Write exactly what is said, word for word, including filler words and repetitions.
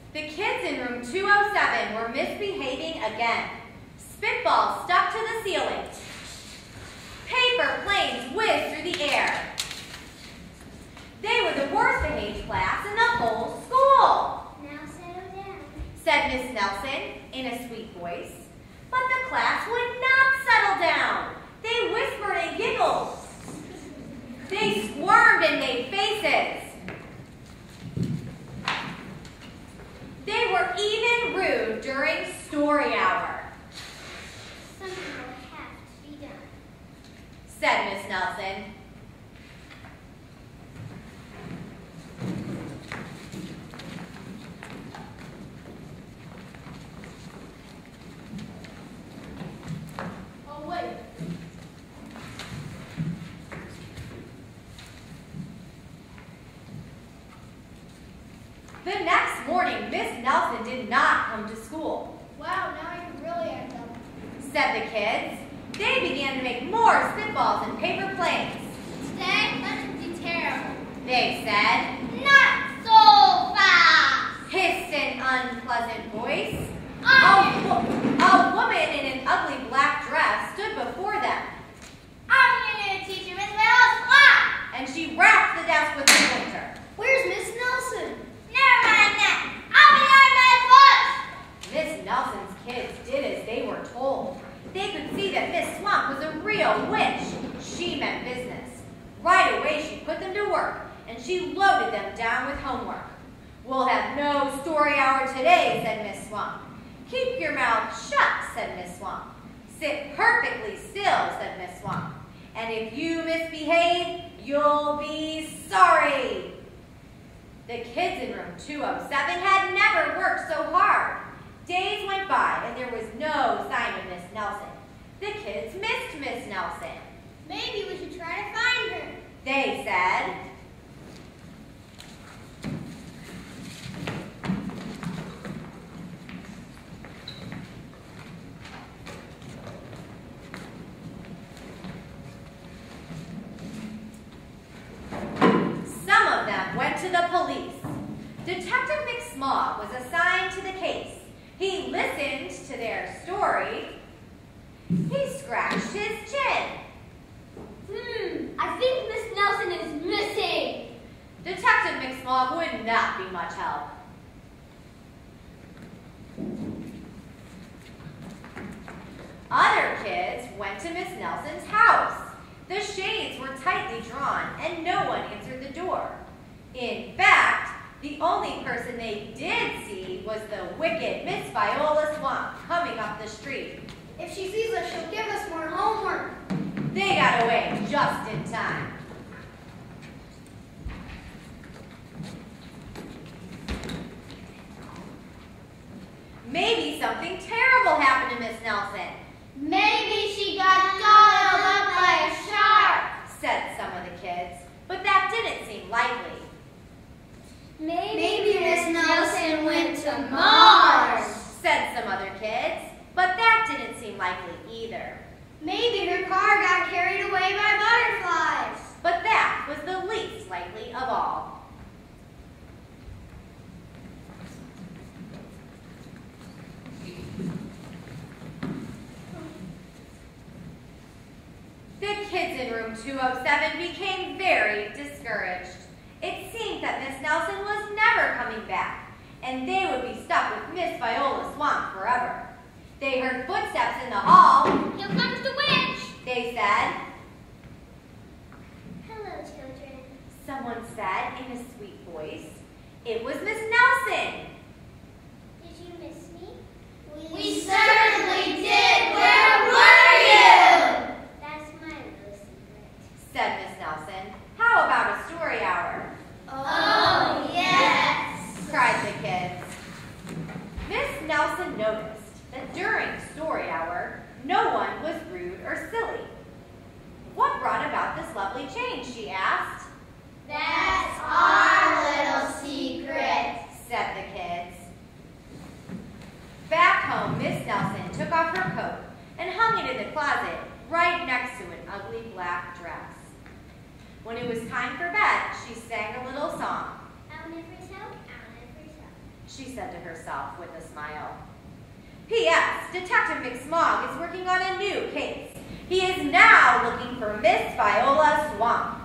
The kids in room two oh seven were misbehaving again. Spitballs stuck to the ceiling. Paper planes whizzed through the air. They were the worst behaved class in the whole school. Now settle down, said Miss Nelson in a sweet voice. But the class would not settle down. They whispered and giggled. They squirmed and made faces. They were even rude during story hour. Something will have to be done, said Miss Nelson. Oh, wait. The next morning, Miss Nelson did not come to school, Wow, now I can really act up. said the kids. They began to make more spitballs and paper planes. Today, lunch will be terrible. They said, not so fast. hissed an unpleasant voice. A, I'm, wo- a woman in an ugly black dress stood before them, I'm your new teacher, Miss Wells. Ah! and she rapped the desk with a pointer. Where's Miss Nelson? Never mind that. I'll be on my Miss Nelson's kids did as they were told. They could see that Miss Swamp was a real witch. She meant business. Right away, she put them to work, and she loaded them down with homework. We'll have no story hour today, said Miss Swamp. Keep your mouth shut, said Miss Swamp. Sit perfectly still, said Miss Swamp. And if you misbehave, you'll be sorry. The kids in room two oh seven had never worked so hard. Days went by, and there was no sign of Miss Nelson. The kids missed Miss Nelson. Maybe we should try to find her. They said, some of them went to the police. Detective McSmog was assigned to the case. He listened to their story. He scratched his chin. Hmm, I think Miss Nelson is missing. Detective McSmog would not be much help. Other kids went to Miss Nelson's house. The shades were tightly drawn, and no one answered the door. In fact, the only person they did see was the wicked Miss Viola Swamp coming up the street. If she sees us, she'll give us more homework. They got away just in time. Maybe something terrible happened to Miss Nelson, Maybe she got gobbled up by a shark. said some of the kids, but that didn't seem likely. Maybe Miss Nelson went to Mars. Said some other kids, but that didn't seem likely either. Maybe her car got carried away by butterflies. But that was the least likely of all. The kids in room two oh seven became very discouraged. It seemed that Miss Nelson was never coming back, and they would be stuck with Miss Viola Swamp forever. They heard footsteps in the hall. Here comes the witch. They said, Hello, children. someone said in a sweet voice. It was Miss Nelson. Did you miss me? We certainly did. Where were you? That's my little secret. Said Miss Nelson. How about a story hour? Oh, yes. Cried the kids. Miss Nelson noticed that during story hour, no one was rude or silly. What brought about this lovely change, she asked. That's our little secret. Said the kids. Back home, Miss Nelson took off her coat and hung it in the closet right next to an ugly black dress. When it was time for bed, she sang a little song. I'll never tell. I'll never tell. she said to herself with a smile. P S Detective McSmog is working on a new case. He is now looking for Miss Viola Swamp.